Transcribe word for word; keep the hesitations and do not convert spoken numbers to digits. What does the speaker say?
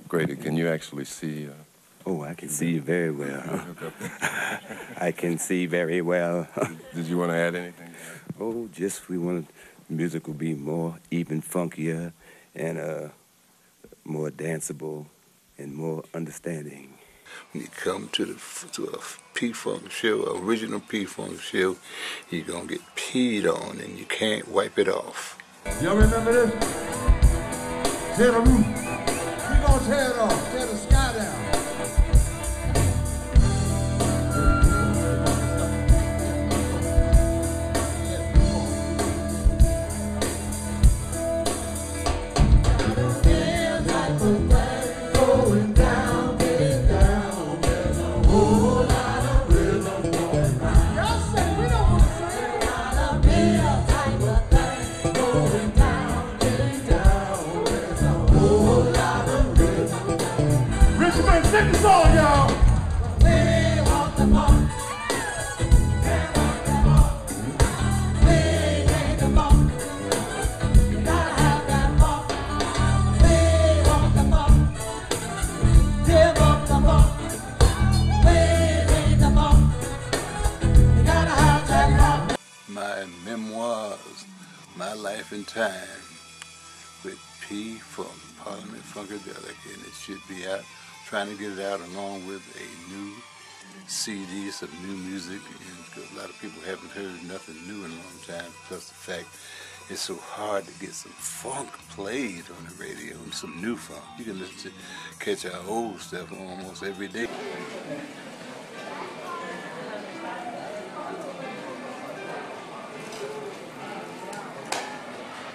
Grady, can you actually see? Uh, oh, I can see very well. I can see very well. Did you want to add anything? Oh, just we want music will be more even funkier and uh, more danceable and more understanding. When you come to the to a P-Funk show, original P-Funk show, you're gonna get peed on and you can't wipe it off. Y'all remember this? Tear the roof. We gonna tear it off. Tear the sky down. Sing the song, y'all! We want the funk. We want the funk. We ain't the funk. You gotta have that funk. We want the funk. Give up the funk. We ain't the funk. You gotta have that funk. My memoirs, My Life in Time, with P-Funk, Parliament Funkadelic, and it should be out. Trying to get it out along with a new C D, some new music, and a lot of people haven't heard nothing new in a long time, plus the fact it's so hard to get some funk played on the radio, and some new funk. You can listen to catch our old stuff almost every day.